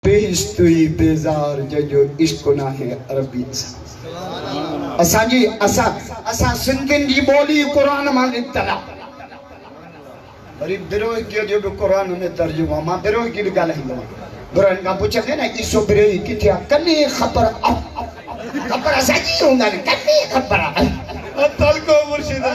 पेश तुई बेजार जो इश्क ना है अरबी असा सिंधिन जी बोली कुरान मां निकतला वरी बिरोही जो भी कुरान में तर्जुमा मां बिरोही की गालाइंदो बुरन का पूछे ना ईसो बिरोही किथे कने खबर खबर असाजी होंदा कने खबर अतल को मुर्शिद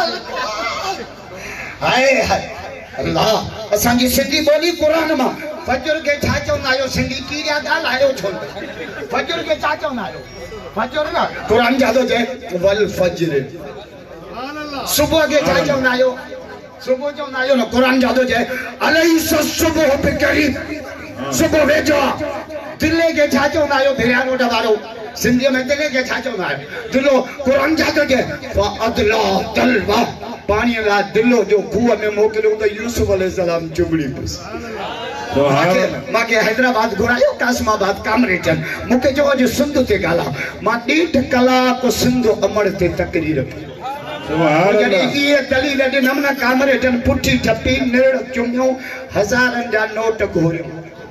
हाय हाय अल्लाह असा जी सिंधी बोली कुरान मां फजर के छा चवंदा आयो सिंधी कीरिया गालायो छो फजर के छा चवंदा आयो फजर ना कुरान जादो जे वल फजर सुबह के छा चवंदा आयो सुबह चवंदा आयो न कुरान जादो जे अलैस सुबह पे करीब सुबह वेजो दिल्ले के छा चवंदा आयो भिरानो डबारो सिंधी में दिल्ले के छा चवंदा आयो दिलो कुरान जादो जे अदला तलवा पानी ला दिलो जो कुआ में मोकलो तो यूसुफ अलैहिस्सलाम चुबड़ी बस माके हैदराबाद घुरायो कासमाबाद कामरेटन मुके जो अज सिंध ते गाला मां 1.5 कलाक सिंध अमर ते तकरीर सुभान ये दलील दे नमना कामरेटन पुठी टपी नेड़ चुम्यो हजारन जा नोट घोरे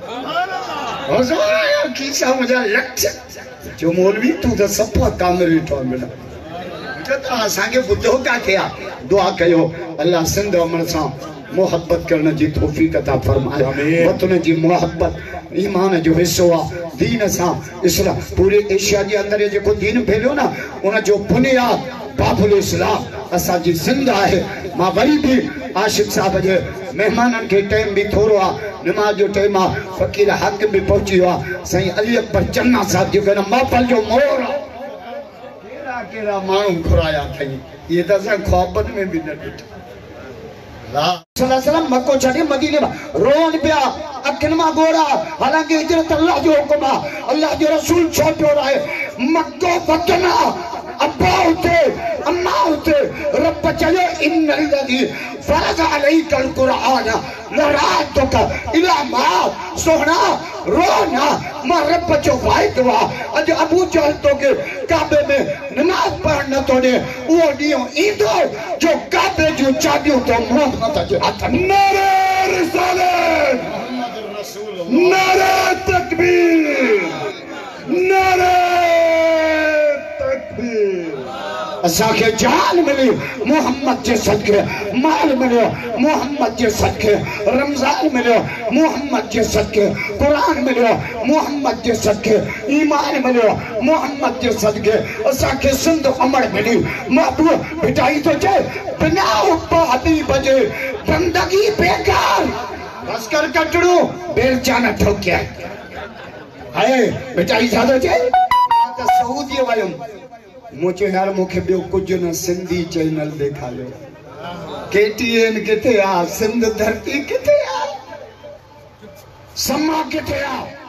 हजार की समझा लक्ष्य जो मौलवी तू तो सपा कामरेटन में तो आसांगे बुद्धो का किया दुआ कयो अल्लाह सिंध अमर सा मोहब्बत करने की तौफीक अता फरमाए वतन की मोहब्बत ईमान जो हिस्सो आ दीन सा इस्लाम पूरे एशिया के अंदर जो दीन फैलियो ना उन जो बुनियाद बाबुल इस्लाम असा जी सिंध है मां वरी भी आशिक साहब जे मेहमानन के टाइम भी थोरो आ नमाज जो टाइम आ फकीर हक भी पहुंची आ सही अली अकबर चन्ना साहब जो कहना मापल जो मोर केरा मानू घुराया थई ये त असा ख्वाबन में भी न ॾिठो सल्लल्लाहु मक्को छड़े मदीने में रोन पिया अखन मा गोरा हालांकि हिजरत अल्लाह जो हुक्म है अल्लाह जो रसूल छोटो रहे मक्को वतना अब्बा उते अम्मा उते रब चले इन्नल्लज़ी फरज़ अलैकल कुरान लरातुका इला मा सोहना रोना मा रब जो वाइदो अज अबू जहल तो के काबे में नमाज पढ़न तो ने वो दियो इंदो जो काबे जो चाबियो तो मोहम्मद के हाथ नारे रिसालत मोहम्मद रसूलुल्लाह नारे तकबीर नारे असा के जान मिली मोहम्मद के सदके माल मिलो मोहम्मद के सदके रमजान मिलो मोहम्मद के सदके कुरान मिलो मोहम्मद के सदके ईमान मिलो मोहम्मद के सदके असा के सिंध अमर मिली माबू बिटाई तो जे बिना उपाधि बजे बंदगी बेकार बस कर कटड़ो बेलचाना ठोकिया हाय बिटाई ज्यादा जे त सऊदी वायम मुझे यार मुखे बियो कुछ न सिंधी चैनल देखा लो केटीएन किथे आ सिंध धरती किथे आ समा किथे आ